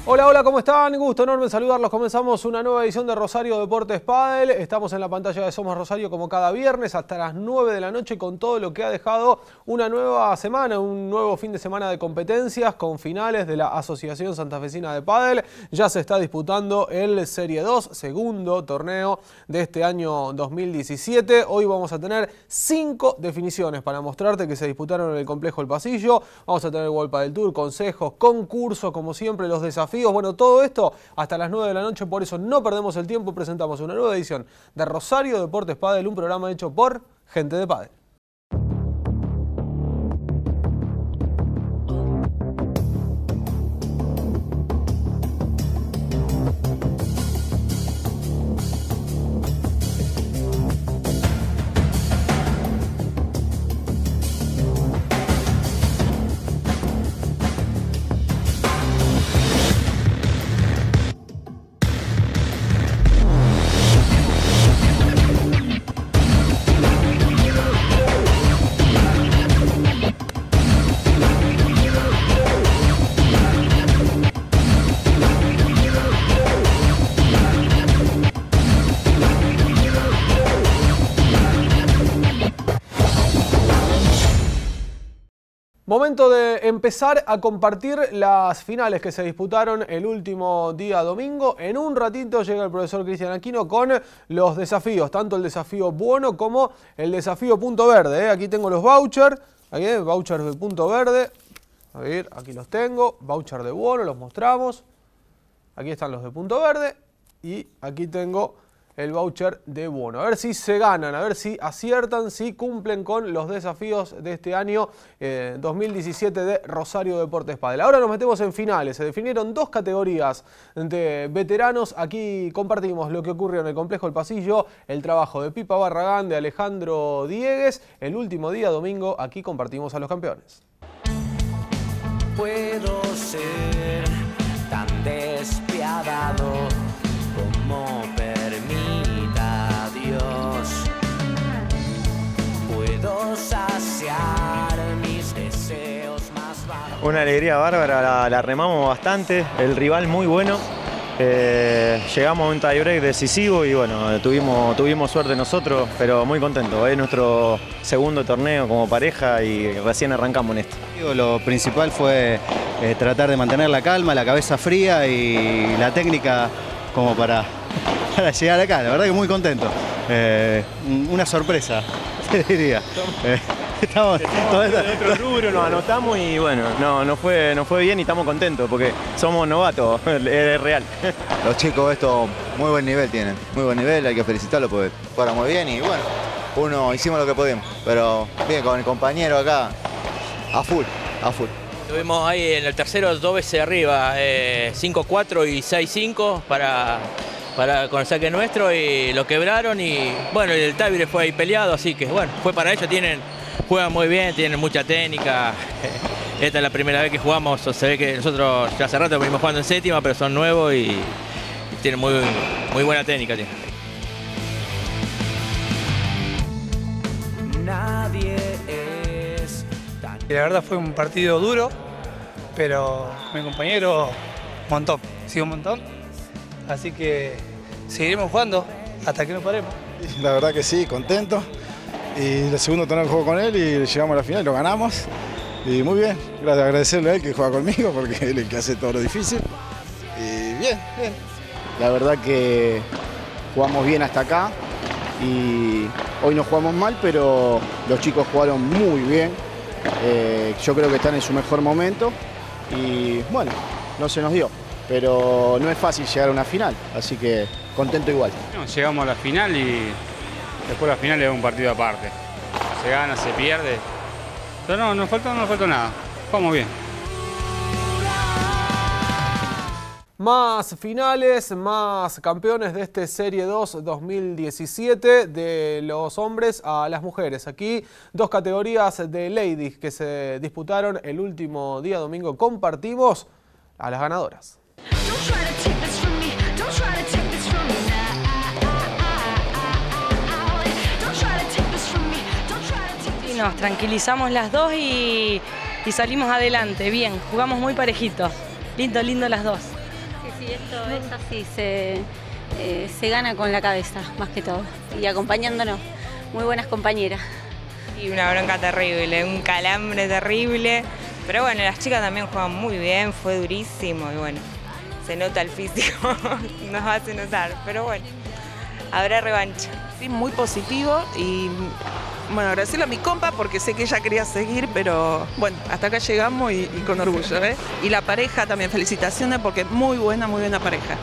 Hola, hola, ¿cómo están? Gusto enorme saludarlos. Comenzamos una nueva edición de Rosario Deportes Pádel. Estamos en la pantalla de Somos Rosario como cada viernes hasta las 9 de la noche con todo lo que ha dejado una nueva semana, un nuevo fin de semana de competencias con finales de la Asociación Santafesina de Pádel. Ya se está disputando el Serie 2, segundo torneo de este año 2017. Hoy vamos a tener 5 definiciones para mostrarte que se disputaron en el complejo El Pasillo. Vamos a tener World Padel Tour, consejos, concursos, como siempre, los desafíos. Bueno, todo esto hasta las 9 de la noche, por eso no perdemos el tiempo. Presentamos una nueva edición de Rosario Deportes Pádel, un programa hecho por gente de pádel. Momento de empezar a compartir las finales que se disputaron el último día domingo. En un ratito llega el profesor Cristian Aquino con los desafíos, tanto el desafío Buono como el desafío Punto Verde. Aquí tengo los vouchers, vouchers de Punto Verde. A ver, aquí los tengo, voucher de Buono, los mostramos. Aquí están los de Punto Verde y aquí tengo el voucher de Buono. A ver si se ganan, a ver si aciertan, si cumplen con los desafíos de este año 2017 de Rosario Deportes Pádel. Ahora nos metemos en finales. Se definieron 2 categorías de veteranos. Aquí compartimos lo que ocurrió en el complejo El Pasillo, el trabajo de Pipa Barragán, de Alejandro Diegues. El último día domingo, aquí compartimos a los campeones. Puedo ser tan despiadado como permita Dios. Puedo saciar mis deseos más bajos. Una alegría bárbara, la remamos bastante, el rival muy bueno. Llegamos a un tiebreak decisivo y bueno, tuvimos suerte nosotros, pero muy contentos. Es nuestro segundo torneo como pareja y recién arrancamos en esto. Lo principal fue tratar de mantener la calma, la cabeza fría y la técnica como para llegar acá. La verdad que muy contento. Una sorpresa, te diría. Estamos en otro rubro, nos anotamos y bueno, nos fue bien y estamos contentos porque somos novatos, es real. Los chicos estos muy buen nivel tienen, muy buen nivel, hay que felicitarlos porque jugaron muy bien y bueno, hicimos lo que pudimos, pero bien, con el compañero acá, a full. Estuvimos ahí en el tercero 2 veces arriba, 5-4 y 6-5 con el saque nuestro y lo quebraron y bueno, el tiebreak fue ahí peleado, así que bueno, fue para ellos, juegan muy bien, tienen mucha técnica. Esta es la primera vez que jugamos, se ve que nosotros ya hace rato venimos jugando en séptima, pero son nuevos y tienen muy buena técnica. Nadie es tan... La verdad fue un partido duro, pero mi compañero un montón, sí, un montón. Así que seguiremos jugando hasta que nos paremos. La verdad que sí, contento. Y el segundo torneo que juego con él y llegamos a la final y lo ganamos. Y muy bien, gracias, agradecerle a él que juega conmigo porque él es el que hace todo lo difícil. Y bien. La verdad que jugamos bien hasta acá y hoy no jugamos mal, pero los chicos jugaron muy bien. Yo creo que están en su mejor momento y bueno, no se nos dio. Pero no es fácil llegar a una final, así que contento igual. Llegamos a la final y después la final es un partido aparte. Se gana, se pierde, pero no nos faltó nada, jugamos bien. Más finales, más campeones de este Serie 2 2017 de los hombres a las mujeres. Aquí 2 categorías de ladies que se disputaron el último día domingo. Compartimos a las ganadoras. Y nos tranquilizamos las dos y salimos adelante, bien, jugamos muy parejitos, lindo las dos. Sí, esto es así, se gana con la cabeza, más que todo, y acompañándonos. Muy buenas compañeras. Y una bronca terrible, un calambre terrible, pero bueno, las chicas también juegan muy bien, fue durísimo y bueno, se nota el físico, nos hace notar, pero bueno, habrá revancha. Sí, muy positivo y bueno, agradecerle a mi compa porque sé que ella quería seguir, pero bueno, hasta acá llegamos y con orgullo, ¿eh? Y la pareja también, felicitaciones porque muy buena pareja.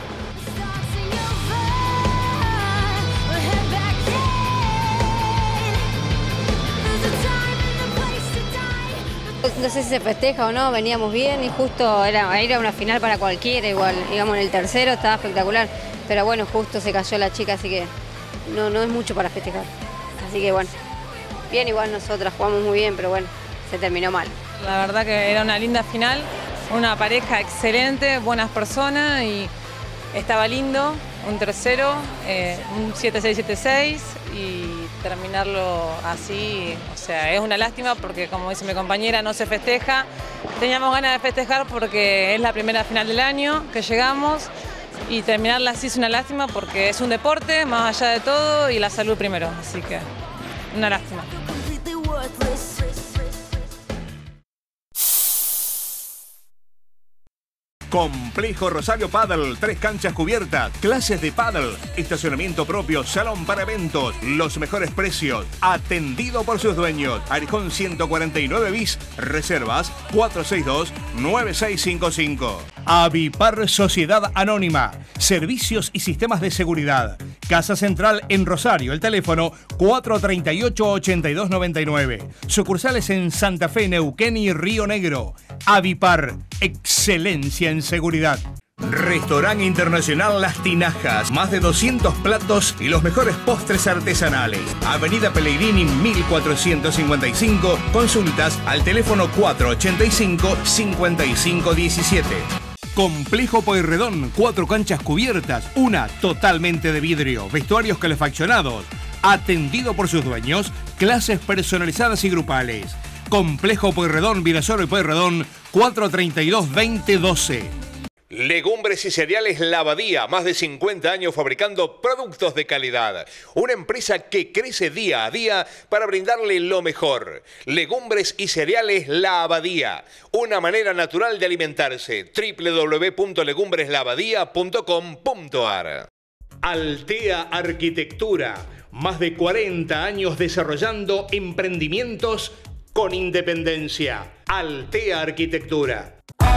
No sé si se festeja o no, veníamos bien y justo era una final para cualquiera, igual, digamos en el tercero estaba espectacular, pero bueno, justo se cayó la chica, así que no es mucho para festejar. Así que bueno, bien, igual nosotras jugamos muy bien, pero bueno, se terminó mal. La verdad que era una linda final, una pareja excelente, buenas personas y estaba lindo, un tercero, un 7-6, 7-6 y terminarlo así, o sea, es una lástima porque como dice mi compañera, no se festeja. Teníamos ganas de festejar porque es la primera final del año que llegamos y terminarla así es una lástima porque es un deporte, más allá de todo, y la salud primero, así que una lástima. Complejo Rosario Paddle, 3 canchas cubiertas, clases de paddle, estacionamiento propio, salón para eventos, los mejores precios, atendido por sus dueños. Arijón 149 bis, reservas 462-9655. Avipar Sociedad Anónima, servicios y sistemas de seguridad. Casa Central en Rosario, el teléfono 438-8299. Sucursales en Santa Fe, Neuquén y Río Negro. Avipar, excelencia en seguridad. Restaurante Internacional Las Tinajas, más de 200 platos y los mejores postres artesanales. Avenida Pellegrini 1455, consultas al teléfono 485-5517. Complejo Pueyrredón, 4 canchas cubiertas, una totalmente de vidrio, vestuarios calefaccionados, atendido por sus dueños, clases personalizadas y grupales. Complejo Pueyrredón, Virasoro y Pueyrredón, 432-2012. Legumbres y cereales La Abadía, más de 50 años fabricando productos de calidad. Una empresa que crece día a día para brindarle lo mejor. Legumbres y cereales La Abadía, una manera natural de alimentarse. www.legumbreslaabadía.com.ar. Altea Arquitectura, más de 40 años desarrollando emprendimientos con independencia. Altea Arquitectura.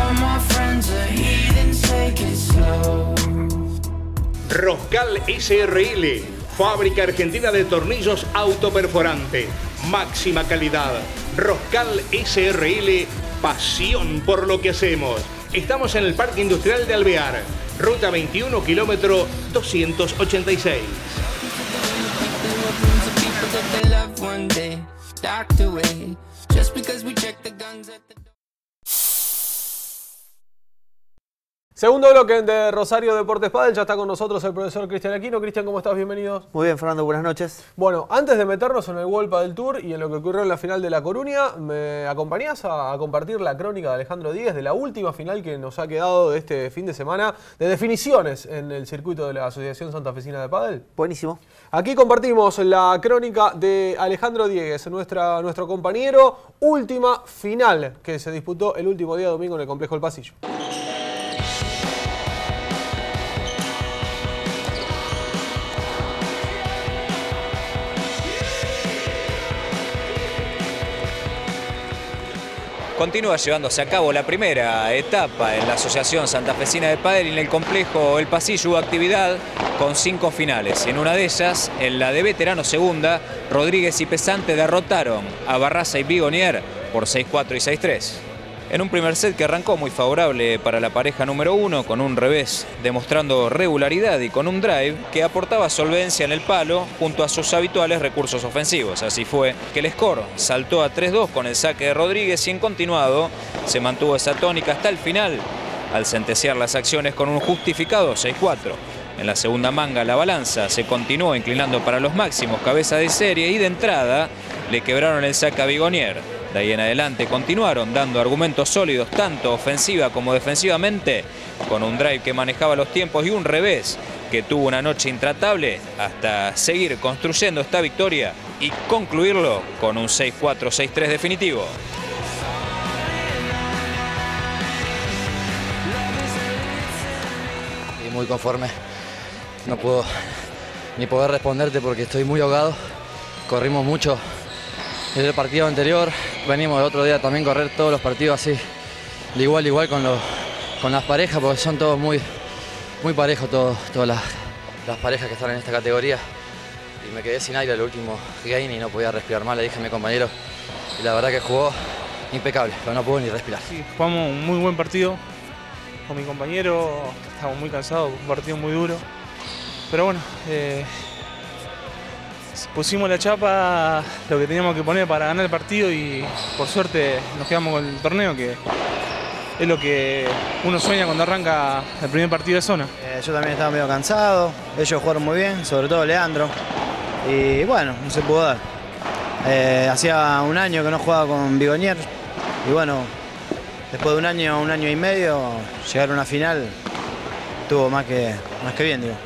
Roscal SRL, fábrica argentina de tornillos autoperforante. Máxima calidad. Roscal SRL, pasión por lo que hacemos. Estamos en el Parque Industrial de Alvear, ruta 21, kilómetro 286. Segundo bloque de Rosario Deportes Padel, ya está con nosotros el profesor Cristian Aquino. Cristian, ¿cómo estás? Bienvenido. Muy bien, Fernando, buenas noches. Bueno, antes de meternos en el World Padel Tour y en lo que ocurrió en la final de La Coruña, ¿me acompañás a compartir la crónica de Alejandro Díez de la última final que nos ha quedado de este fin de semana de definiciones en el circuito de la Asociación Santafesina de Padel? Buenísimo. Aquí compartimos la crónica de Alejandro Díez, nuestro compañero. Última final que se disputó el último día domingo en el Complejo El Pasillo. Continúa llevándose a cabo la primera etapa en la Asociación Santafesina de Padel y en el complejo El Pasillo hubo actividad con 5 finales. En una de ellas, en la de veterano segunda, Rodríguez y Pesante derrotaron a Barraza y Bigonier por 6-4 y 6-3. En un primer set que arrancó muy favorable para la pareja número 1, con un revés demostrando regularidad y con un drive que aportaba solvencia en el palo junto a sus habituales recursos ofensivos. Así fue que el score saltó a 3-2 con el saque de Rodríguez y en continuado se mantuvo esa tónica hasta el final al sentenciar las acciones con un justificado 6-4. En la segunda manga la balanza se continuó inclinando para los máximos cabeza de serie y de entrada le quebraron el saque a Bigonier. De ahí en adelante continuaron dando argumentos sólidos, tanto ofensiva como defensivamente, con un drive que manejaba los tiempos y un revés que tuvo una noche intratable, hasta seguir construyendo esta victoria y concluirlo con un 6-4, 6-3 definitivo. Y muy conforme. No puedo ni poder responderte porque estoy muy ahogado. Corrimos mucho desde el partido anterior. Venimos el otro día también correr todos los partidos así, de igual a igual con las parejas, porque son todos muy parejos, todas las parejas que están en esta categoría. Y me quedé sin aire el último game y no podía respirar mal, le dije a mi compañero. Y la verdad que jugó impecable, pero no pudo ni respirar. Sí, jugamos un muy buen partido con mi compañero, estábamos muy cansados, un partido muy duro. Pero bueno, pusimos la chapa, lo que teníamos que poner para ganar el partido y por suerte nos quedamos con el torneo, que es lo que uno sueña cuando arranca el primer partido de zona. Yo también estaba medio cansado, ellos jugaron muy bien, sobre todo Leandro. Y bueno, no se pudo dar. Hacía un año que no jugaba con Bigonier y bueno, después de un año y medio, llegar a una final estuvo más que bien, digo.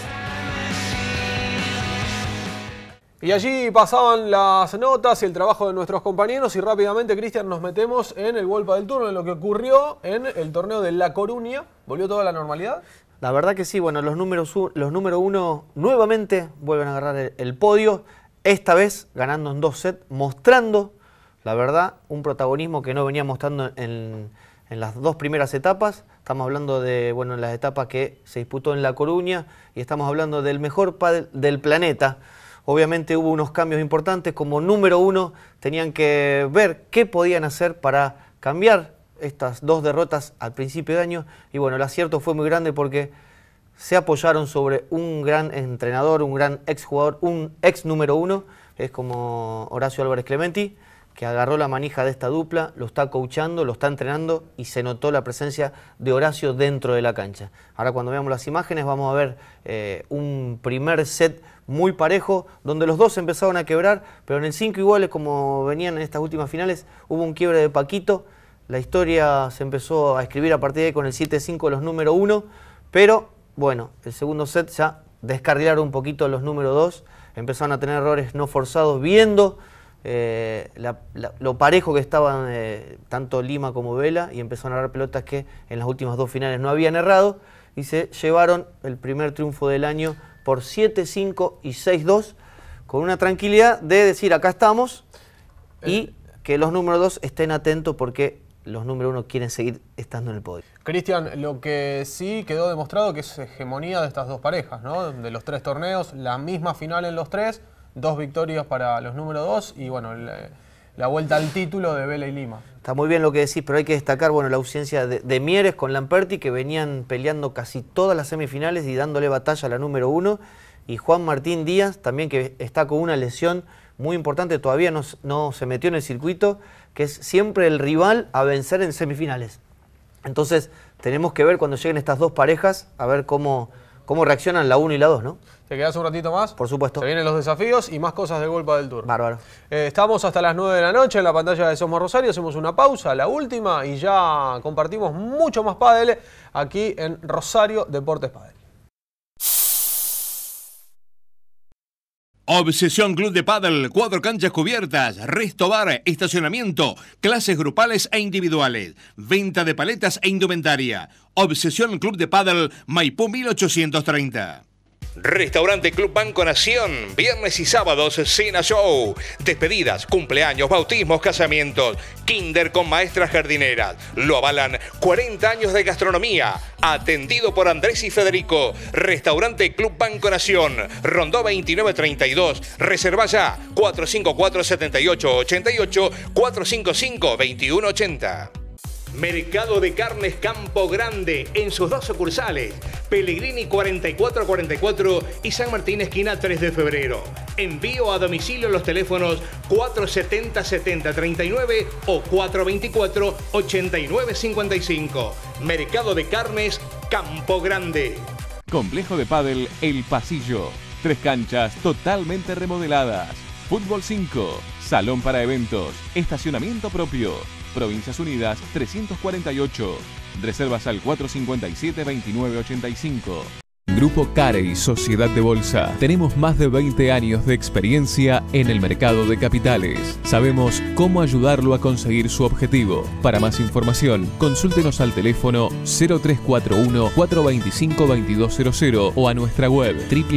Y allí pasaban las notas y el trabajo de nuestros compañeros y rápidamente, Cristian, nos metemos en el Golpa del Turno, en lo que ocurrió en el torneo de La Coruña. ¿Volvió toda la normalidad? La verdad que sí, bueno, los número uno nuevamente vuelven a agarrar el podio, esta vez ganando en 2 sets, mostrando, la verdad, un protagonismo que no venía mostrando en las 2 primeras etapas. Estamos hablando de, bueno, las etapas que se disputó en La Coruña y estamos hablando del mejor pádel del planeta. Obviamente hubo unos cambios importantes, como número 1 tenían que ver qué podían hacer para cambiar estas 2 derrotas al principio de año y bueno, el acierto fue muy grande porque se apoyaron sobre un gran entrenador, un gran exjugador, un ex número 1, es como Horacio Álvarez Clementi, que agarró la manija de esta dupla, lo está coachando, lo está entrenando y se notó la presencia de Horacio dentro de la cancha. Ahora cuando veamos las imágenes vamos a ver un primer set muy parejo, donde los dos empezaron a quebrar, pero en el 5 iguales, como venían en estas últimas finales, hubo un quiebre de Paquito, la historia se empezó a escribir a partir de ahí con el 7-5 de los número 1, pero bueno, el segundo set ya descarrilaron un poquito los número 2, empezaron a tener errores no forzados, viendo lo parejo que estaban tanto Lima como Vela, y empezaron a agarrar pelotas que en las últimas 2 finales no habían errado, y se llevaron el primer triunfo del año por 7-5 y 6-2, con una tranquilidad de decir acá estamos y que los número 2 estén atentos porque los número 1 quieren seguir estando en el podio. Cristian, lo que sí quedó demostrado que es hegemonía de estas 2 parejas, ¿no? De los 3 torneos, la misma final en los 3, 2 victorias para los número 2 y bueno, la vuelta al título de Vela y Lima. Está muy bien lo que decís, pero hay que destacar bueno, la ausencia de Mieres con Lamperti, que venían peleando casi todas las semifinales y dándole batalla a la número 1, y Juan Martín Díaz, también que está con una lesión muy importante, todavía no se metió en el circuito, que es siempre el rival a vencer en semifinales. Entonces tenemos que ver cuando lleguen estas 2 parejas, a ver cómo reaccionan la 1 y la 2, ¿no? ¿Te quedás un ratito más? Por supuesto. Se vienen los desafíos y más cosas del Golpa del Turno. Bárbaro. Estamos hasta las 9 de la noche en la pantalla de Somos Rosario, hacemos una pausa, la última, y ya compartimos mucho más pádel aquí en Rosario Deportes Pádel. Obsesión Club de Pádel, 4 canchas cubiertas, resto bar, estacionamiento, clases grupales e individuales, venta de paletas e indumentaria. Obsesión Club de Pádel, Maipú 1830. Restaurante Club Banco Nación, viernes y sábados, cena show, despedidas, cumpleaños, bautismos, casamientos, kinder con maestras jardineras. Lo avalan 40 años de gastronomía, atendido por Andrés y Federico. Restaurante Club Banco Nación, Rondó 2932, reserva ya 454-7888, 455-2180. Mercado de Carnes Campo Grande en sus 2 sucursales, Pellegrini 4444 y San Martín esquina 3 de febrero. Envío a domicilio en los teléfonos 470-7039 o 424-8955. Mercado de Carnes Campo Grande. Complejo de pádel El Pasillo. 3 canchas totalmente remodeladas. Fútbol 5, salón para eventos, estacionamiento propio. Provincias Unidas 348. Reservas al 457-2985. Grupo Carey Sociedad de Bolsa. Tenemos más de 20 años de experiencia en el mercado de capitales. Sabemos cómo ayudarlo a conseguir su objetivo. Para más información, consúltenos al teléfono 0341-425-2200 o a nuestra web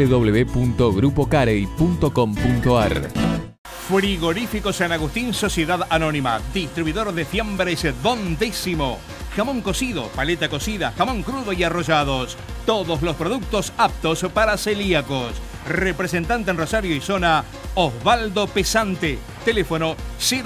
www.grupocarey.com.ar. Frigorífico San Agustín Sociedad Anónima, distribuidor de fiambres Don Décimo. Jamón cocido, paleta cocida, jamón crudo y arrollados. Todos los productos aptos para celíacos. Representante en Rosario y zona, Osvaldo Pesante. Teléfono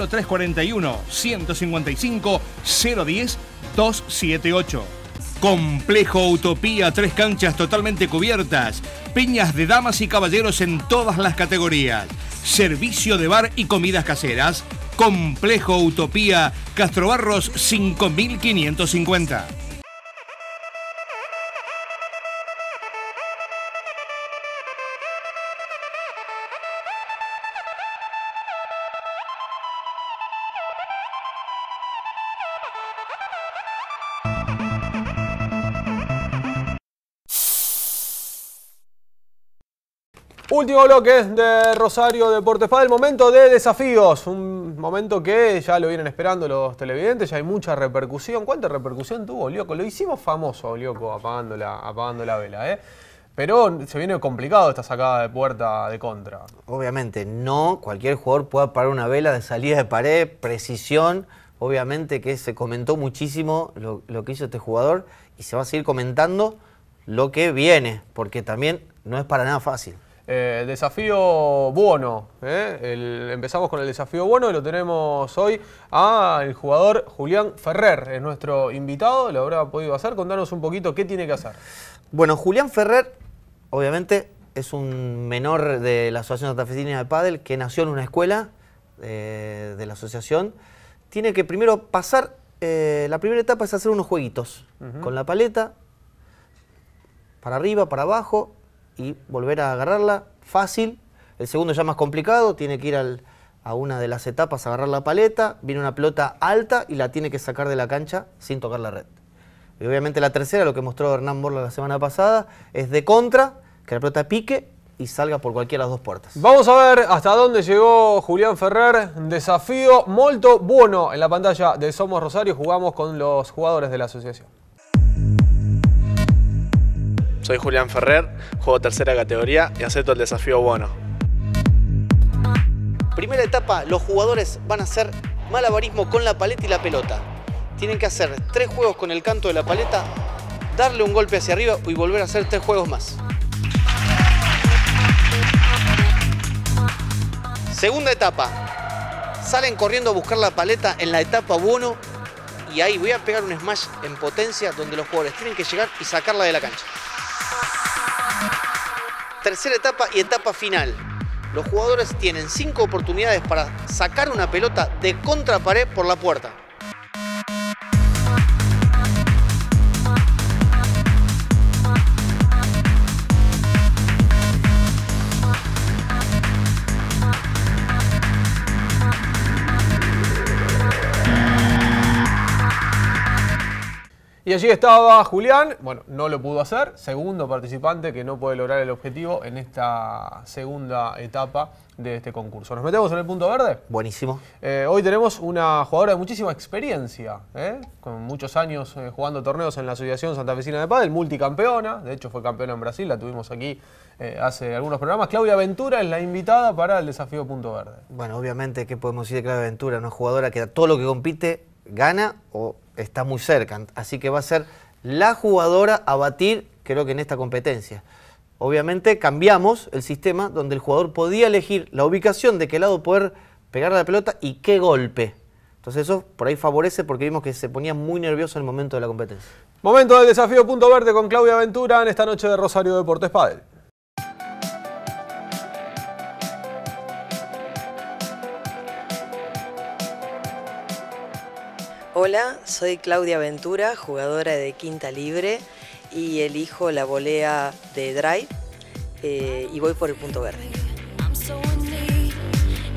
0341-155-010-278. Complejo Utopía, 3 canchas totalmente cubiertas. Peñas de damas y caballeros en todas las categorías. Servicio de bar y comidas caseras. Complejo Utopía, Castrobarros 5550. Último bloque de Rosario Deportes Padel, momento de desafíos, un momento que ya lo vienen esperando los televidentes, ya hay mucha repercusión. ¿Cuánta repercusión tuvo Olioco? Lo hicimos famoso Olioco apagando la vela, ¿eh? Pero se viene complicado esta sacada de puerta de contra. Obviamente, no cualquier jugador puede apagar una vela de salida de pared, precisión. Obviamente que se comentó muchísimo lo que hizo este jugador y se va a seguir comentando lo que viene, porque también no es para nada fácil. El desafío Buono, empezamos con el desafío Buono y lo tenemos hoy al jugador Julián Ferrer, es nuestro invitado, lo habrá podido hacer. Contanos un poquito qué tiene que hacer. Bueno, Julián Ferrer, obviamente, es un menor de la Asociación Santafesina de Pádel que nació en una escuela de la asociación. Tiene que primero pasar, la primera etapa es hacer unos jueguitos con la paleta, para arriba, para abajo, y volver a agarrarla fácil. El segundo ya más complicado, tiene que ir a una de las etapas a agarrar la paleta, viene una pelota alta y la tiene que sacar de la cancha sin tocar la red. Y obviamente la tercera, lo que mostró Hernán Borla la semana pasada, es de contra, que la pelota pique y salga por cualquiera de las dos puertas. Vamos a ver hasta dónde llegó Julián Ferrer. Desafío molto buono. En la pantalla de Somos Rosario jugamos con los jugadores de la asociación. Soy Julián Ferrer, juego tercera categoría y acepto el desafío Buono. Primera etapa, los jugadores van a hacer malabarismo con la paleta y la pelota. Tienen que hacer 3 juegos con el canto de la paleta, darle un golpe hacia arriba y volver a hacer 3 juegos más. Segunda etapa, salen corriendo a buscar la paleta en la etapa Buono y ahí voy a pegar un smash en potencia donde los jugadores tienen que llegar y sacarla de la cancha. Tercera etapa y etapa final. Los jugadores tienen 5 oportunidades para sacar una pelota de contrapared por la puerta. Y allí estaba Julián, bueno, no lo pudo hacer, segundo participante que no puede lograr el objetivo en esta segunda etapa de este concurso. ¿Nos metemos en el punto verde? Buenísimo. Hoy tenemos una jugadora de muchísima experiencia, con muchos años jugando torneos en la Asociación Santafesina de Pádel, multicampeona, de hecho fue campeona en Brasil, la tuvimos aquí hace algunos programas. Claudia Ventura es la invitada para el desafío punto verde. Bueno, obviamente, ¿qué podemos decir de Claudia Ventura? Una jugadora que a todo lo que compite gana o está muy cerca, así que va a ser la jugadora a batir, creo que en esta competencia. Obviamente cambiamos el sistema donde el jugador podía elegir la ubicación de qué lado poder pegar la pelota y qué golpe. Entonces eso por ahí favorece porque vimos que se ponía muy nervioso en el momento de la competencia. Momento del desafío punto verde con Claudia Ventura en esta noche de Rosario Deportes Padel. Hola, soy Claudia Ventura, jugadora de quinta libre y elijo la volea de drive y voy por el punto verde.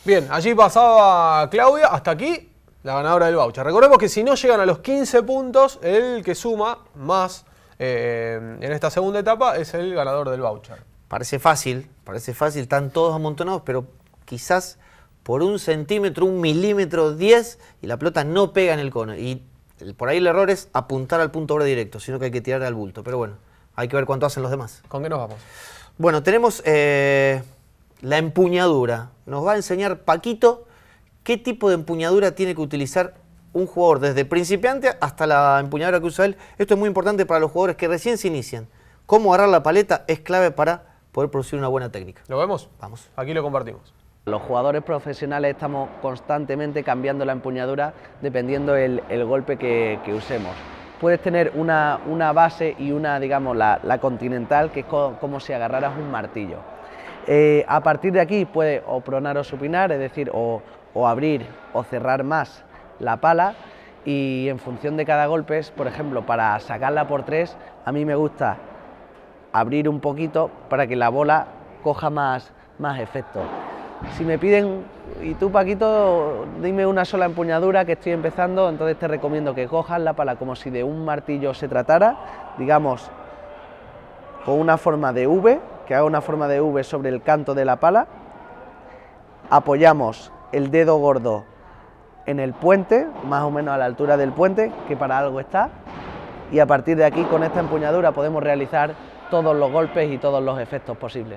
Bien, allí pasaba Claudia, hasta aquí la ganadora del voucher. Recordemos que si no llegan a los 15 puntos, el que suma más en esta segunda etapa es el ganador del voucher. Parece fácil, están todos amontonados, pero quizás por 1 centímetro, 1 milímetro, 10, y la pelota no pega en el cono. Y por ahí el error es apuntar al punto verde directo, sino que hay que tirar al bulto. Pero bueno, hay que ver cuánto hacen los demás. ¿Con qué nos vamos? Bueno, tenemos la empuñadura. Nos va a enseñar Paquito qué tipo de empuñadura tiene que utilizar un jugador, desde principiante hasta la empuñadura que usa él. Esto es muy importante para los jugadores que recién se inician. Cómo agarrar la paleta es clave para poder producir una buena técnica. ¿Lo vemos? Vamos. Aquí lo compartimos. Los jugadores profesionales estamos constantemente cambiando la empuñadura dependiendo el golpe que usemos. Puedes tener una base y una, digamos, la continental, que es como si agarraras un martillo. A partir de aquí puedes o pronar o supinar, es decir, o abrir o cerrar más la pala, y en función de cada golpe, por ejemplo, para sacarla por 3, a mí me gusta abrir un poquito para que la bola coja más efecto. Si me piden, y tú Paquito, dime una sola empuñadura que estoy empezando, entonces te recomiendo que cojas la pala como si de un martillo se tratara, digamos, con una forma de V, que haga una forma de V sobre el canto de la pala, apoyamos el dedo gordo en el puente, más o menos a la altura del puente, que para algo está, y a partir de aquí, con esta empuñadura, podemos realizar todos los golpes y todos los efectos posibles.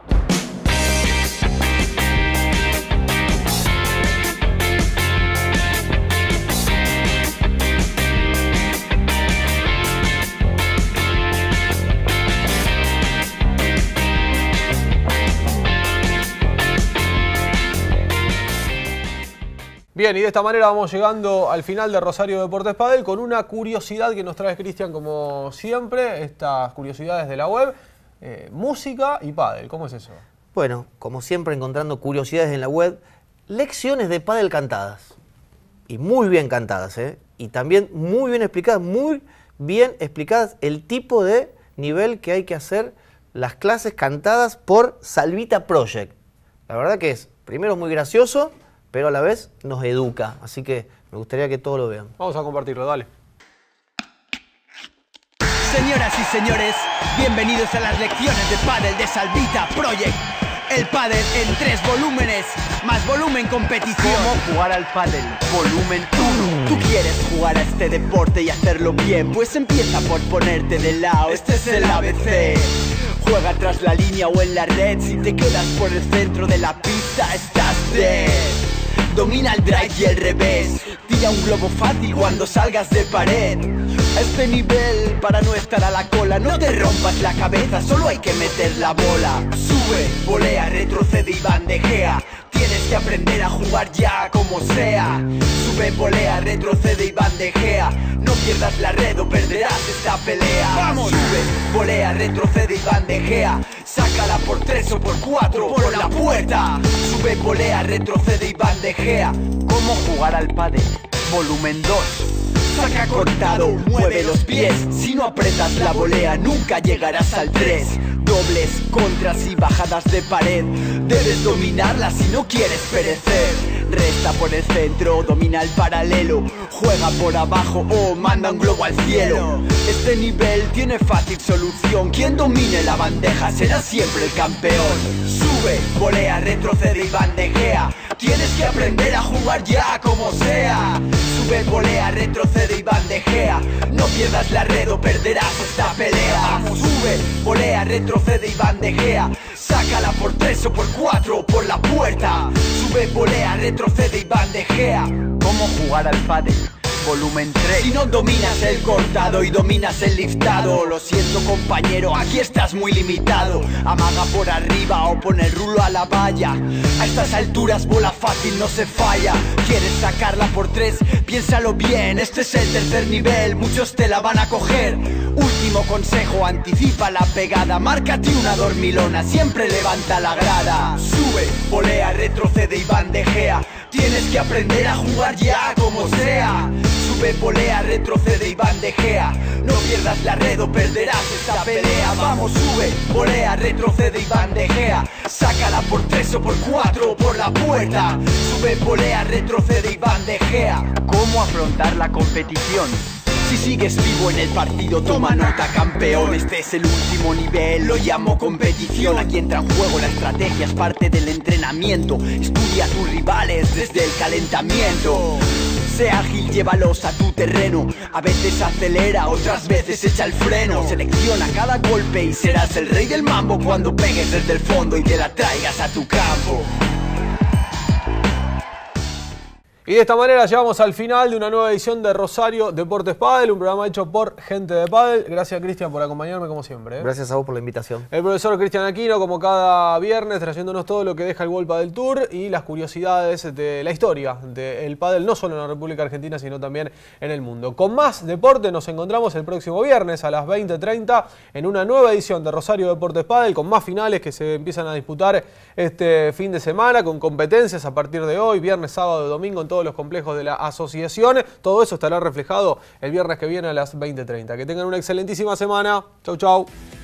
Bien, y de esta manera vamos llegando al final de Rosario Deportes Padel con una curiosidad que nos trae Cristian como siempre, estas curiosidades de la web, música y pádel. ¿Cómo es eso? Bueno, como siempre encontrando curiosidades en la web, lecciones de pádel cantadas. Y muy bien cantadas, ¿eh? Y también muy bien explicadas el tipo de nivel que hay que hacer las clases cantadas por Salvita Project. La verdad que es, primero, muy gracioso, pero a la vez nos educa, así que me gustaría que todos lo vean. Vamos a compartirlo, dale. Señoras y señores, bienvenidos a las lecciones de pádel de Salvita Project. El pádel en 3 volúmenes, más volumen competición. ¿Cómo jugar al pádel? Volumen 1. ¿Tú quieres jugar a este deporte y hacerlo bien? Pues empieza por ponerte de lado, este es el ABC. Juega tras la línea o en la red, si te quedas por el centro de la pista estás dead. Domina el drive y el revés, tira un globo fácil cuando salgas de pared. A este nivel, para no estar a la cola, no te rompas la cabeza, solo hay que meter la bola. Sube, volea, retrocede y bandejea. Tienes que aprender a jugar ya como sea. Sube, volea, retrocede y bandejea. No pierdas la red o perderás esta pelea. ¡Vamos! Sube, volea, retrocede y bandejea. Sácala por 3 o por 4 por la puerta. Sube, volea, retrocede y bandejea. ¿Cómo jugar al pádel? Volumen 2. Saca cortado, mueve los pies. Si no apretas la volea nunca llegarás al 3. Dobles, contras y bajadas de pared. Debes dominarla si no quieres perecer. Resta por el centro, domina el paralelo. Juega por abajo o manda un globo al cielo. Este nivel tiene fácil solución. Quien domine la bandeja será siempre el campeón. Sube, volea, retrocede y bandejea. Tienes que aprender a jugar ya como sea. Sube, volea, retrocede y bandejea. No pierdas la red o perderás esta pelea. Sube, volea, retrocede y bandejea. Sácala por 3 o por 4 por la puerta. Sube, volea, retrocede y bandejea. ¿Cómo jugar al pádel? Volumen 3. Si no dominas el cortado y dominas el liftado, lo siento compañero, aquí estás muy limitado. Amaga por arriba o pon el rulo a la valla. A estas alturas bola fácil no se falla. ¿Quieres sacarla por 3? Piénsalo bien, este es el tercer nivel, muchos te la van a coger. Último consejo, anticipa la pegada. Márcate una dormilona, siempre levanta la grada. Sube, volea, retrocede y bandejea. Tienes que aprender a jugar ya como sea. Sube, volea, retrocede y bandejea. No pierdas la red o perderás esta pelea. Vamos, sube, volea, retrocede y bandejea. Sácala por 3 o por 4 o por la puerta. Sube, volea, retrocede y bandejea. ¿Cómo afrontar la competición? Si sigues vivo en el partido, toma nota, campeón. Este es el último nivel, lo llamo competición. Aquí entra en juego la estrategia, es parte del entrenamiento. Estudia a tus rivales desde el calentamiento. Sé ágil, llévalos a tu terreno. A veces acelera, otras veces echa el freno. Selecciona cada golpe y serás el rey del mambo cuando pegues desde el fondo y te la traigas a tu campo. Y de esta manera llegamos al final de una nueva edición de Rosario Deportes Pádel, un programa hecho por gente de Pádel. Gracias, Cristian, por acompañarme como siempre. Gracias a vos por la invitación. El profesor Cristian Aquino, como cada viernes, trayéndonos todo lo que deja el World Padel Tour y las curiosidades de la historia del pádel, no solo en la República Argentina, sino también en el mundo. Con más deporte nos encontramos el próximo viernes a las 20:30 en una nueva edición de Rosario Deportes Pádel, con más finales que se empiezan a disputar este fin de semana, con competencias a partir de hoy, viernes, sábado y domingo en todos los complejos de la asociación. Todo eso estará reflejado el viernes que viene a las 20:30. Que tengan una excelentísima semana. Chau, chau.